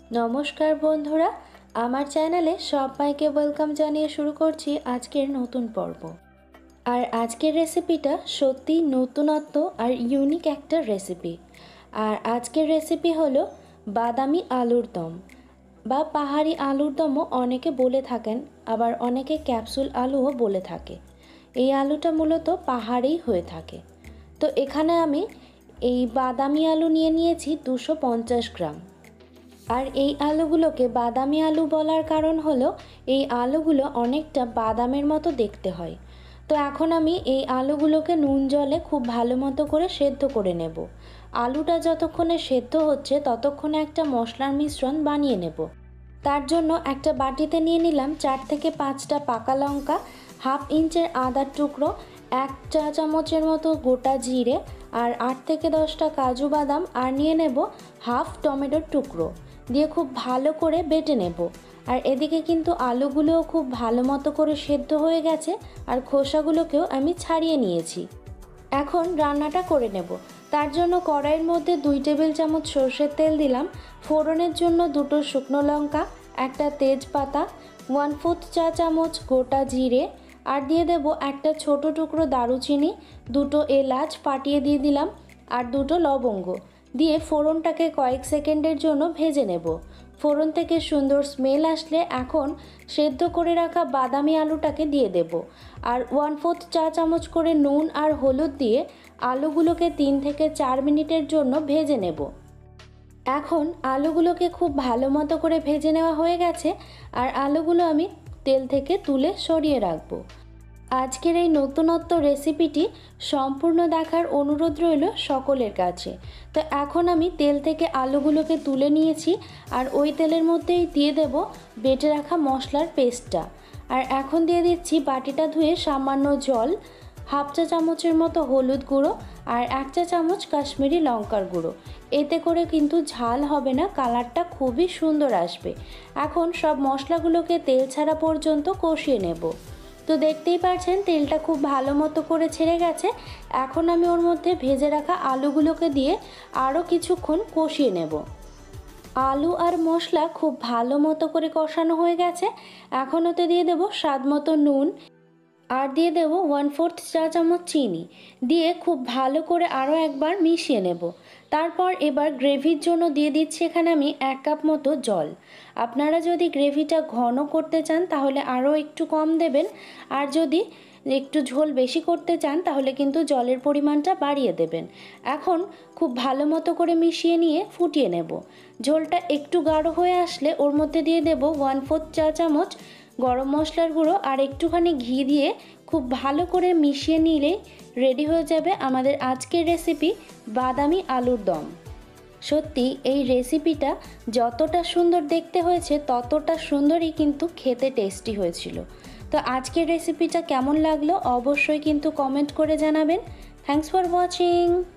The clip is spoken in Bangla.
নমস্কার বন্ধুরা, আমার চ্যানেলে সবাইকে ওয়েলকাম জানিয়ে শুরু করছি আজকের নতুন পর্ব। আর আজকের রেসিপিটা সত্যি নতুনত্ব আর ইউনিক একটা রেসিপি। আর আজকের রেসিপি হলো বাদামি আলুর দম বা পাহাড়ি আলুর দমও অনেকে বলে থাকেন, আবার অনেকে ক্যাপসুল আলুও বলে থাকে। এই আলুটা মূলত পাহাড়েই হয়ে থাকে। তো এখানে আমি এই বাদামি আলু নিয়েছি 250 গ্রাম। আর এই আলুগুলোকে বাদামি আলু বলার কারণ হলো এই আলুগুলো অনেকটা বাদামের মতো দেখতে হয়। তো এখন আমি এই আলুগুলোকে নুন জলে খুব ভালো মতো করে সেদ্ধ করে নেব। আলুটা যতক্ষণে সেদ্ধ হচ্ছে ততক্ষণে একটা মশলার মিশ্রণ বানিয়ে নেব। তার জন্য একটা বাটিতে নিয়ে নিলাম 4 থেকে 5টা পাকা লঙ্কা, হাফ ইঞ্চের আদার টুকরো, 1 চা চামচের মতো গোটা জিরে, আর 8 থেকে 10টা কাজু বাদাম, আর নিয়ে নেব হাফ টমেটোর টুকরো দিয়ে খুব ভালো করে বেটে নেব। আর এদিকে কিন্তু আলুগুলোও খুব ভালো মতো করে সেদ্ধ হয়ে গেছে, আর খোসাগুলোকেও আমি ছাড়িয়ে নিয়েছি। এখন রান্নাটা করে নেব। তার জন্য কড়াইয়ের মধ্যে 2 টেবিল চামচ সর্ষের তেল দিলাম, ফোড়নের জন্য 2টো শুকনো লঙ্কা, একটা তেজপাতা, 1/4 চা চামচ গোটা জিরে, আর দিয়ে দেব একটা ছোট টুকরো দারুচিনি, 2টো এলাচ ফাটিয়ে দিয়ে দিলাম, আর 2টো লবঙ্গ দিয়ে ফোড়নটাকে কয়েক সেকেন্ডের জন্য ভেজে নেব। ফোড়ন থেকে সুন্দর স্মেল আসলে এখন সেদ্ধ করে রাখা বাদামি আলুটাকে দিয়ে দেব, আর 1/4 চা চামচ করে নুন আর হলুদ দিয়ে আলুগুলোকে 3 থেকে 4 মিনিটের জন্য ভেজে নেব। এখন আলুগুলোকে খুব ভালো মতো করে ভেজে নেওয়া হয়ে গেছে, আর আলুগুলো আমি তেল থেকে তুলে সরিয়ে রাখবো। আজকের এই নতুনত্ব রেসিপিটি সম্পূর্ণ দেখার অনুরোধ রইল সকলের কাছে। তো এখন আমি তেল থেকে আলুগুলোকে তুলে নিয়েছি, আর ওই তেলের মধ্যেই দিয়ে দেব বেটে রাখা মশলার পেস্টটা। আর এখন দিয়ে দিচ্ছি বাটিটা ধুয়ে সামান্য জল, হাফ চা চামচের মতো হলুদ গুঁড়ো, আর 1 চা চামচ কাশ্মীরি লঙ্কার গুঁড়ো। এতে করে কিন্তু ঝাল হবে না, কালারটা খুবই সুন্দর আসবে। এখন সব মশলাগুলোকে তেল ছাড়া পর্যন্ত কষিয়ে নেব। তো দেখতেই পাচ্ছেন তেলটা খুব ভালো মতো করে ছেড়ে গেছে। এখন আমি ওর মধ্যে ভেজে রাখা আলুগুলোকে দিয়ে আরও কিছুক্ষণ কষিয়ে নেব। আলু আর মশলা খুব ভালো মতো করে কষানো হয়ে গেছে। এখন ওতে দিয়ে দেব স্বাদ মতো নুন, আর দিয়ে দেব 1/4 চা চামচ চিনি, দিয়ে খুব ভালো করে আরও একবার মিশিয়ে নেব। তারপর এবার গ্রেভির জন্য দিয়ে দিচ্ছি এখানে আমি 1 কাপ মতো জল। আপনারা যদি গ্রেভিটা ঘন করতে চান তাহলে আরও একটু কম দেবেন, আর যদি একটু ঝোল বেশি করতে চান তাহলে কিন্তু জলের পরিমাণটা বাড়িয়ে দেবেন। এখন খুব ভালো মতো করে মিশিয়ে নিয়ে ফুটিয়ে নেব। ঝোলটা একটু গাঢ় হয়ে আসলে ওর মধ্যে দিয়ে দেব 1/4 চা চামচ গরম মশলার গুঁড়ো, আর একটুখানি ঘি দিয়ে খুব ভালো করে মিশিয়ে নিলেই রেডি হয়ে যাবে আমাদের আজকের রেসিপি বাদামি আলুর দম। সত্যি এই রেসিপিটা যতটা সুন্দর দেখতে হয়েছে ততটা সুন্দরই কিন্তু খেতে টেস্টি হয়েছিল। তো আজকের রেসিপিটা কেমন লাগলো অবশ্যই কিন্তু কমেন্ট করে জানাবেন। Thanks for watching.